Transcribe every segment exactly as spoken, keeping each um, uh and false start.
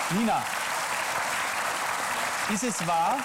Nina, ist es wahr,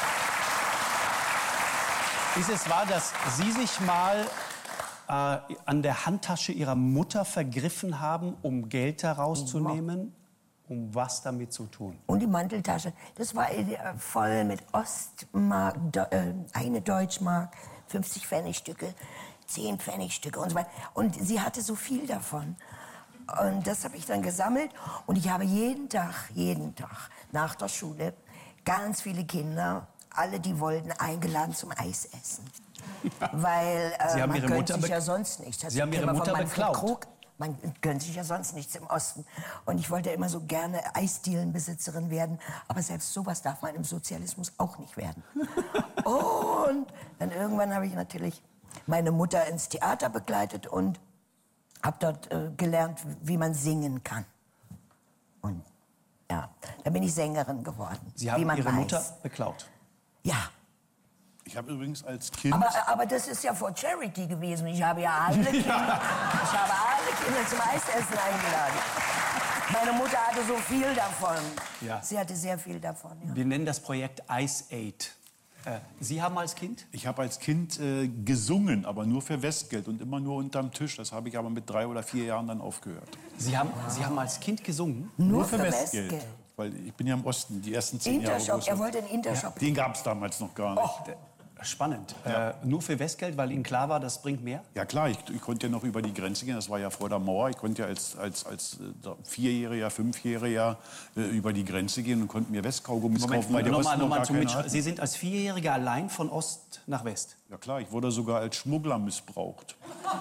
ist es wahr, dass Sie sich mal äh, an der Handtasche Ihrer Mutter vergriffen haben, um Geld herauszunehmen? Um was damit zu tun? Und die Manteltasche, das war äh, voll mit Ostmark, do, äh, eine Deutschmark, fünfzig Pfennigstücke, zehn Pfennigstücke und so weiter. Und sie hatte so viel davon. Und das habe ich dann gesammelt. Und ich habe jeden Tag, jeden Tag nach der Schule ganz viele Kinder, alle, die wollten, eingeladen zum Eisessen. Weil äh, Sie haben man Ihre gönnt Mutter sich be- ja sonst nichts. Das Sie haben Ihre Thema von Mutter Manfred beklaut. Krug. Man gönnt sich ja sonst nichts im Osten. Und ich wollte immer so gerne Eisdielenbesitzerin werden. Aber selbst sowas darf man im Sozialismus auch nicht werden. Und dann irgendwann habe ich natürlich meine Mutter ins Theater begleitet und habe dort äh, gelernt, wie man singen kann. Und ja, da bin ich Sängerin geworden. Sie haben wie man Ihre weiß. Mutter beklaut. Ja. Ich habe übrigens als Kind... Aber, aber das ist ja for Charity gewesen. Ich habe ja alle Kinder, ich habe alle Kinder zum Eisessen eingeladen. Meine Mutter hatte so viel davon. Ja. Sie hatte sehr viel davon. Ja. Wir nennen das Projekt Ice Aid. Äh, Sie haben als Kind? Ich habe als Kind äh, gesungen, aber nur für Westgeld und immer nur unterm Tisch. Das habe ich aber mit drei oder vier Jahren dann aufgehört. Sie haben, Sie haben als Kind gesungen? Nur für Westgeld. Weil ich bin ja im Osten, die ersten zehn Jahre. Intershop, er wollte einen Intershop. Den gab es damals noch gar nicht. Oh. Spannend. Ja. Äh, nur für Westgeld, weil Ihnen klar war, das bringt mehr? Ja klar, ich, ich konnte ja noch über die Grenze gehen, das war ja vor der Mauer. Ich konnte ja als, als, als äh, Vierjähriger, Fünfjähriger äh, über die Grenze gehen und konnte mir Westkaugummis kaufen, weil der nochmal, Osten noch nochmal gar zum keine Mitsch- hatten. Sie sind als Vierjähriger allein von Ost nach West? Ja klar, ich wurde sogar als Schmuggler missbraucht.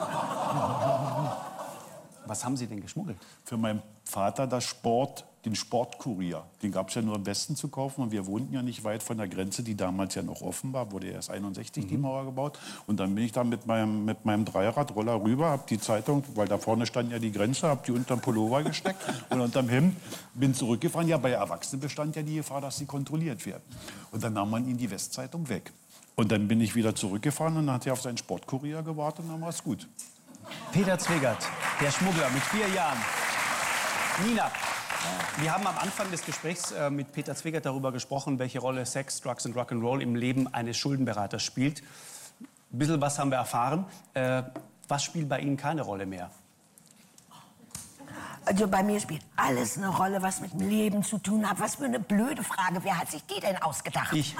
Was haben Sie denn geschmuggelt? Für meinen Vater das Sport, den Sportkurier. Den gab es ja nur im Westen zu kaufen und wir wohnten ja nicht weit von der Grenze, die damals ja noch offen war, wurde erst einundsechzig mhm. die Mauer gebaut. Und dann bin ich da mit meinem, mit meinem Dreiradroller rüber, hab die Zeitung, weil da vorne stand ja die Grenze, hab die unterm Pullover gesteckt und unterm Hemd, bin zurückgefahren. Ja, bei Erwachsenen bestand ja die Gefahr, dass sie kontrolliert werden. Und dann nahm man ihnen die Westzeitung weg. Und dann bin ich wieder zurückgefahren und dann hat er auf seinen Sportkurier gewartet und dann war es gut. Peter Zwegert, der Schmuggler mit vier Jahren. Nina, wir haben am Anfang des Gesprächs äh, mit Peter Zwegert darüber gesprochen, welche Rolle Sex, Drugs und Rock'n'Roll im Leben eines Schuldenberaters spielt. Ein bisschen was haben wir erfahren. Äh, was spielt bei Ihnen keine Rolle mehr? Also bei mir spielt alles eine Rolle, was mit dem Leben zu tun hat. Was für eine blöde Frage. Wer hat sich die denn ausgedacht? Ich.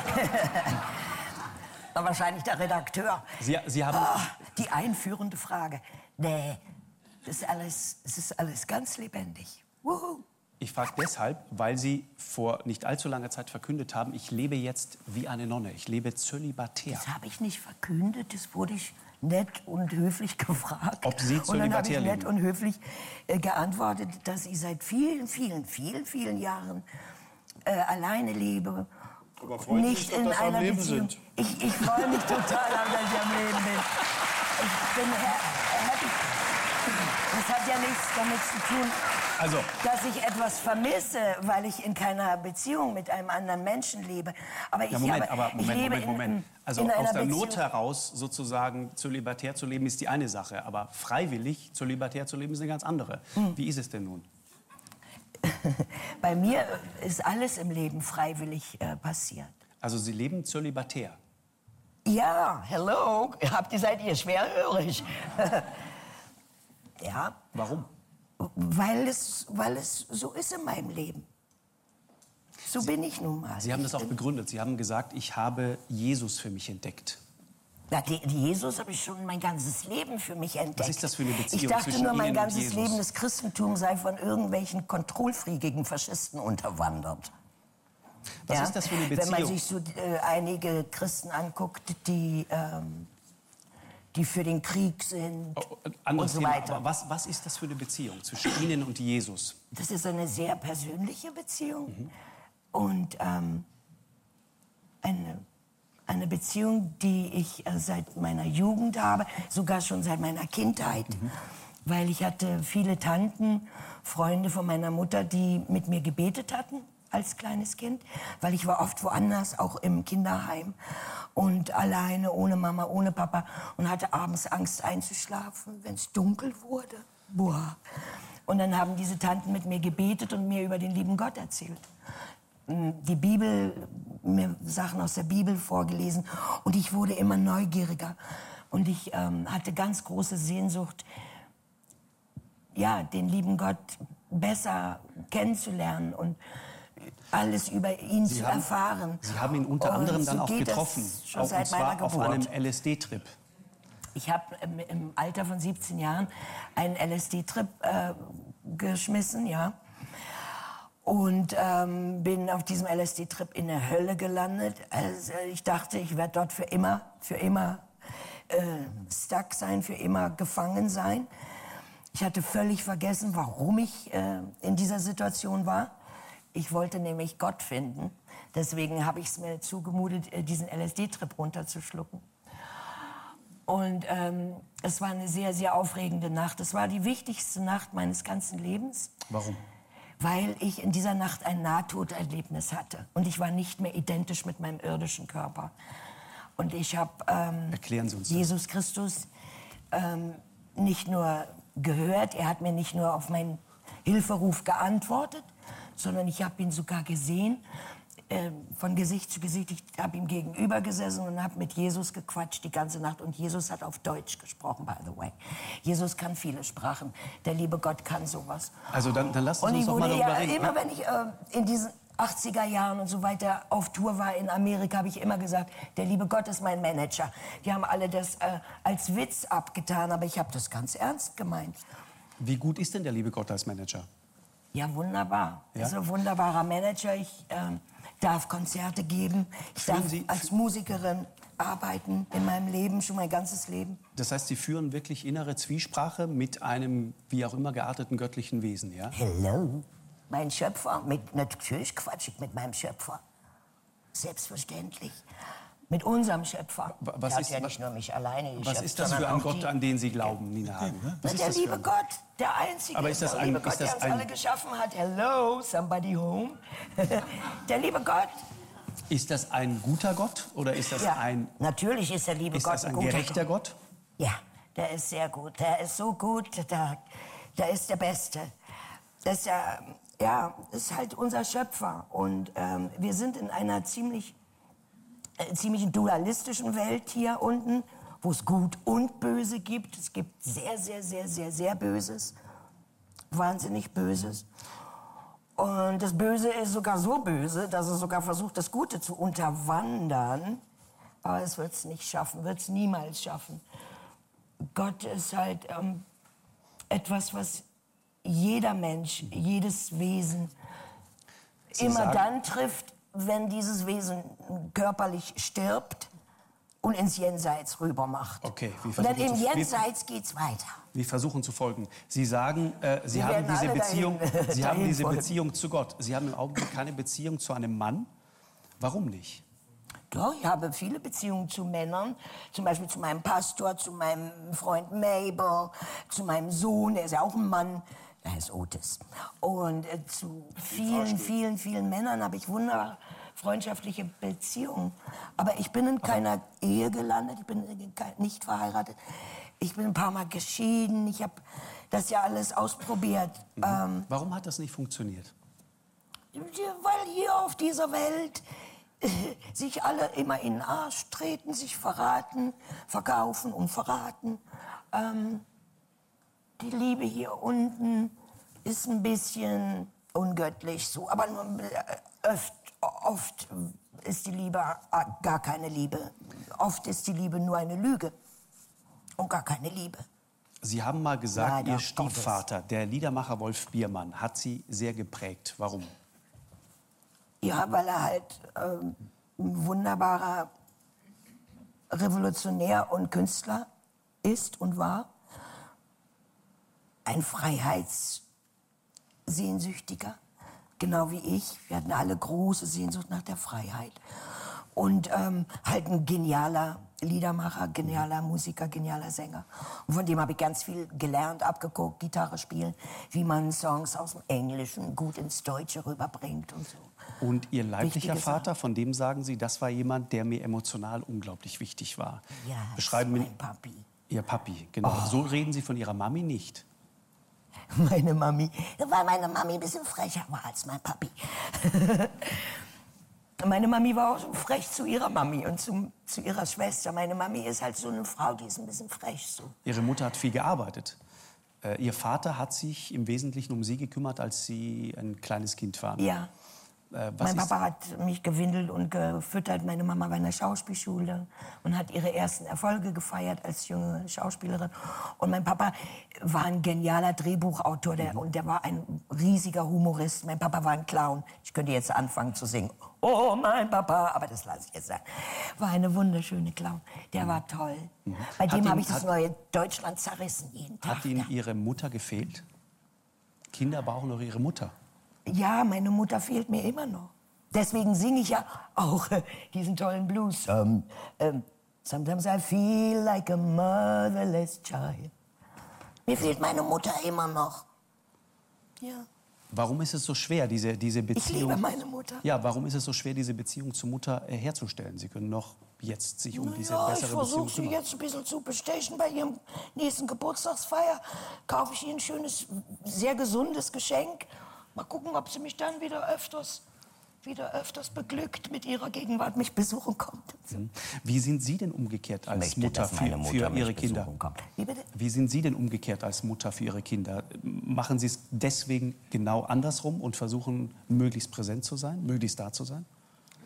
Na, wahrscheinlich der Redakteur. Sie, Sie haben... Ah, die einführende Frage. Nee, das ist alles, das ist alles ganz lebendig. Wuhu. Ich frage deshalb, weil Sie vor nicht allzu langer Zeit verkündet haben, ich lebe jetzt wie eine Nonne, ich lebe zölibatär. Das habe ich nicht verkündet, das wurde ich nett und höflich gefragt. Ob Sie und dann habe ich zölibatär nett leben? und höflich äh, geantwortet, dass ich seit vielen, vielen, vielen, vielen Jahren äh, alleine lebe. Aber freuen Sie Nicht sich doch, in dass Sie am einer Leben Beziehung. sind. Ich, ich freue mich total, dass ich am Leben bin. Ich bin ha- happy. Das hat ja nichts damit zu tun, Also, dass ich etwas vermisse, weil ich in keiner Beziehung mit einem anderen Menschen lebe. Aber ich, ja, Moment, habe, aber ich Moment, lebe Moment, Moment. in, Also in aus einer der Beziehung. Not heraus sozusagen zölibatär zu leben, ist die eine Sache. Aber freiwillig zölibatär zu leben, ist eine ganz andere. Hm. Wie ist es denn nun? Bei mir ist alles im Leben freiwillig äh, passiert. Also Sie leben zölibatär. Ja, hello, habt ihr, seid ihr schwerhörig? Ja, Warum? weil es, weil es so ist in meinem Leben. So bin ich nun mal. Sie haben Ich das auch bin- begründet. Sie haben gesagt, ich habe Jesus für mich entdeckt. Na, die, die Jesus habe ich schon mein ganzes Leben für mich entdeckt. Was ist das für eine Beziehung Ich dachte zwischen nur, mein Ihnen und ganzes Jesus? Leben, das Christentum sei von irgendwelchen kontrollfriegigen Faschisten unterwandert. Was ist das für eine Wenn man Beziehung? sich so äh, einige Christen anguckt, die, ähm, die für den Krieg sind Oh, anderes und so Thema. weiter. Aber was, was ist das für eine Beziehung zwischen Ihnen und Jesus? Das ist eine sehr persönliche Beziehung Mhm. und ähm, eine, eine Beziehung, die ich äh, seit meiner Jugend habe, sogar schon seit meiner Kindheit. Mhm. Weil ich hatte viele Tanten, Freunde von meiner Mutter, die mit mir gebetet hatten als kleines Kind, weil ich war oft woanders, auch im Kinderheim und alleine, ohne Mama, ohne Papa und hatte abends Angst einzuschlafen, wenn es dunkel wurde. Boah. Und dann haben diese Tanten mit mir gebetet und mir über den lieben Gott erzählt. Die Bibel, mir Sachen aus der Bibel vorgelesen. Und ich wurde immer neugieriger. Und ich ähm, hatte ganz große Sehnsucht, ja, den lieben Gott besser kennenzulernen und alles über ihn Sie zu haben, erfahren. Sie haben ihn unter Und anderem so dann auch geht das getroffen, schon auch, seit und zwar meiner auf Geburt. einem L S D-Trip. Ich habe ähm, im Alter von siebzehn Jahren einen L S D-Trip äh, geschmissen, ja. Und ähm, bin auf diesem L S D-Trip in der Hölle gelandet. Also ich dachte, ich werde dort für immer, für immer äh, stuck sein, für immer gefangen sein. Ich hatte völlig vergessen, warum ich äh, in dieser Situation war. Ich wollte nämlich Gott finden. Deswegen habe ich es mir zugemutet, äh, diesen L S D-Trip runterzuschlucken. Und ähm, es war eine sehr, sehr aufregende Nacht. Es war die wichtigste Nacht meines ganzen Lebens. Warum? Weil ich in dieser Nacht ein Nahtoderlebnis hatte. Und ich war nicht mehr identisch mit meinem irdischen Körper. Und ich habe ähm, Erklären Sie uns Jesus Christus ähm, nicht nur gehört, er hat mir nicht nur auf meinen Hilferuf geantwortet, sondern ich habe ihn sogar gesehen, äh, von Gesicht zu Gesicht. Ich habe ihm gegenüber gesessen und habe mit Jesus gequatscht die ganze Nacht. Und Jesus hat auf Deutsch gesprochen, by the way. Jesus kann viele Sprachen. Der liebe Gott kann sowas. Also dann, dann lassen Sie Und uns ich doch mal wurde darüber ja reden. immer, wenn ich äh, in diesen achtziger Jahren und so weiter auf Tour war in Amerika, habe ich immer gesagt, der liebe Gott ist mein Manager. Die haben alle das äh, als Witz abgetan, aber ich habe das ganz ernst gemeint. Wie gut ist denn der liebe Gott als Manager? Ja, wunderbar. Ja? Er ist ein wunderbarer Manager. Ich ähm, darf Konzerte geben. Ich Führen darf Sie- als Musikerin arbeiten in meinem Leben, schon mein ganzes Leben. Das heißt, Sie führen wirklich innere Zwiesprache mit einem wie auch immer gearteten göttlichen Wesen, ja? Hello. Mein Schöpfer, mit, natürlich quatsch ich mit meinem Schöpfer. Selbstverständlich. Mit unserem Schöpfer. Wa- was der ist- hat ja wa- nicht nur mich alleine Was geschöpft, ist das für sondern ein auch Gott, die, an den Sie glauben, Nina Hagen? Was Na, ist der das für liebe ein- Gott, der Einzige. Aber ist das der ein- liebe ist Gott, das der uns ein- alle geschaffen hat. Hello, somebody home. Der liebe Gott. Ist das ein guter Gott oder ist das Ja, ein, natürlich ist der liebe ist Gott das ein guter gerechter Gott? Ja, der ist sehr gut. Der ist so gut, der, der ist der Beste. Das ist ja, ja, ist halt unser Schöpfer. Und ähm, wir sind in einer ziemlich, äh, ziemlich dualistischen Welt hier unten, wo es Gut und Böse gibt. Es gibt sehr, sehr, sehr, sehr, sehr Böses. Wahnsinnig Böses. Und das Böse ist sogar so böse, dass es sogar versucht, das Gute zu unterwandern. Aber es wird es nicht schaffen, wird es niemals schaffen. Gott ist halt ähm, etwas, was jeder Mensch, jedes Wesen Sie immer sagen- dann trifft, wenn dieses Wesen körperlich stirbt und ins Jenseits rüber macht. Okay, wir und dann versuchen im zu- wir- Jenseits geht's weiter. Wir versuchen zu folgen. Sie sagen, äh, Sie, Wir haben werden diese alle Beziehung, dahin- Sie haben dahin diese folgen. Beziehung zu Gott. Sie haben im Augenblick keine Beziehung zu einem Mann. Warum nicht? Doch, ich habe viele Beziehungen zu Männern, zum Beispiel zu meinem Pastor, zu meinem Freund Mabel, zu meinem Sohn, der ist ja auch ein Mann, der heißt Otis. Und äh, zu vielen, vielen, vielen Männern habe ich wunderbare freundschaftliche Beziehungen. Aber ich bin in keiner Ehe gelandet, ich bin in kei- nicht verheiratet. Ich bin ein paar Mal geschieden, ich habe das ja alles ausprobiert. Ähm, Warum hat das nicht funktioniert? weil hier auf dieser Welt äh, sich alle immer in den Arsch treten, sich verraten, verkaufen und verraten. Ähm, die Liebe hier unten ist ein bisschen ungöttlich so, aber nur äh, oft, oft ist die Liebe äh, gar keine Liebe. Oft ist die Liebe nur eine Lüge und gar keine Liebe. Sie haben mal gesagt, Leider Ihr Gottes. Stiefvater, der Liedermacher Wolf Biermann, hat Sie sehr geprägt. Warum? Ja, weil er halt ähm, ein wunderbarer Revolutionär und Künstler ist und war. Ein Freiheitssehnsüchtiger, genau wie ich. Wir hatten alle große Sehnsucht nach der Freiheit. Und ähm, halt ein genialer Liedermacher, genialer Musiker, genialer Sänger. Und von dem habe ich ganz viel gelernt, abgeguckt, Gitarre spielen, wie man Songs aus dem Englischen gut ins Deutsche rüberbringt und so. Und Ihr leiblicher Wichtige Vater, von dem sagen Sie, das war jemand, der mir emotional unglaublich wichtig war. Ja, Beschreiben das mir ist mein Papi. Ihr Papi, genau. Oh. So reden Sie von Ihrer Mami nicht. Meine Mami, weil meine Mami ein bisschen frecher war als mein Papi. Meine Mami war auch so frech zu ihrer Mami und zu, zu ihrer Schwester. Meine Mami ist halt so eine Frau, die ist ein bisschen frech so. Ihre Mutter hat viel gearbeitet. Äh, Ihr Vater hat sich im Wesentlichen um Sie gekümmert, als Sie ein kleines Kind waren. Ja. Äh, was mein ist- Papa hat mich gewindelt und gefüttert. Meine Mama war in der Schauspielschule und hat ihre ersten Erfolge gefeiert als junge Schauspielerin. Und mein Papa war ein genialer Drehbuchautor der, und der war ein riesiger Humorist. Mein Papa war ein Clown. Ich könnte jetzt anfangen zu singen. Oh, mein Papa, aber das lasse ich jetzt sein. War eine wunderschöne Clown. Der war toll. Bei Hat dem ihn- habe ich das hat- neue Deutschland zerrissen jeden Tag. Hat Ihnen Ihre Mutter gefehlt? Kinder brauchen doch ihre Mutter. Ja, meine Mutter fehlt mir immer noch. Deswegen singe ich ja auch äh, diesen tollen Blues. Um, um, sometimes I feel like a motherless child. Mir fehlt meine Mutter immer noch. Ja. Warum ist es so schwer, diese, diese Ich Beziehung... liebe meine Mutter. Ja, warum ist es so schwer, diese Beziehung zur Mutter äh, herzustellen? Sie können doch jetzt sich um diese Ja, ich bessere Beziehung versuche sie kümmern. jetzt ein bisschen zu bestechen. Bei ihrem nächsten Geburtstagsfeier kaufe ich ihr ein schönes, sehr gesundes Geschenk. Mal gucken, ob sie mich dann wieder öfters, wieder öfters beglückt mit ihrer Gegenwart, mich besuchen kommt. Wie sind Sie denn umgekehrt als möchte, Mutter, dass meine für, Mutter für mich Ihre besuchen Kinder? kommt. Wie bitte? Wie sind Sie denn umgekehrt als Mutter für Ihre Kinder? Machen Sie es deswegen genau andersrum und versuchen, möglichst präsent zu sein, möglichst da zu sein?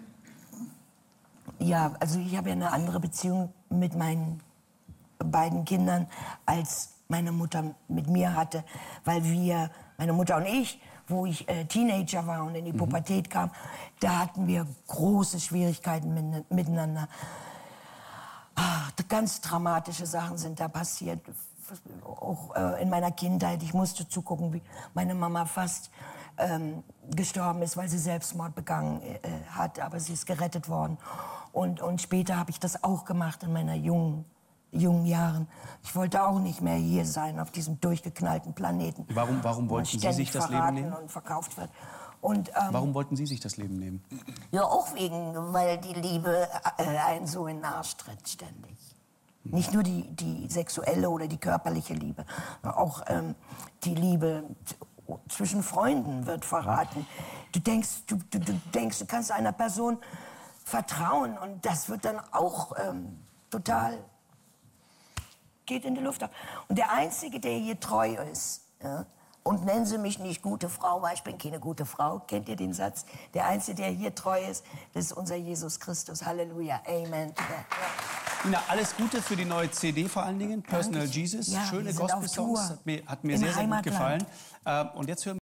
Ja, also ich habe ja eine andere Beziehung mit meinen beiden Kindern, als meine Mutter mit mir hatte, weil wir, meine Mutter und ich, wo ich äh, Teenager war und in die Pubertät kam, da hatten wir große Schwierigkeiten mit, miteinander. Ach, ganz dramatische Sachen sind da passiert, auch äh, in meiner Kindheit. Ich musste zugucken, wie meine Mama fast ähm, gestorben ist, weil sie Selbstmord begangen äh, hat, aber sie ist gerettet worden. Und, und später habe ich das auch gemacht in meiner jungen, jungen Jahren. Ich wollte auch nicht mehr hier sein, auf diesem durchgeknallten Planeten. Warum- warum wo man wollten Sie ständig sich das Leben verraten nehmen? und verkauft wird. Und, ähm, Warum wollten Sie sich das Leben nehmen? ja, auch wegen, weil die Liebe äh, einen so in den Arsch tritt ständig. Nicht nur die, die sexuelle oder die körperliche Liebe, auch ähm, die Liebe t- zwischen Freunden wird verraten. Du denkst, du, du, du denkst, du kannst einer Person vertrauen und das wird dann auch ähm, total, geht in die Luft ab. Und der Einzige, der hier treu ist, ja, und nennen Sie mich nicht gute Frau, weil ich bin keine gute Frau. Kennt ihr den Satz? Der Einzige, der hier treu ist, das ist unser Jesus Christus. Halleluja. Amen. Ja. Nina, alles Gute für die neue C D vor allen Dingen, Personal Dankeschön. Jesus. Ja, Schöne wir sind auf Gospel-Songs, Tour. hat mir, hat mir Im sehr, sehr gut Heimatland. gefallen. Ähm, und jetzt hören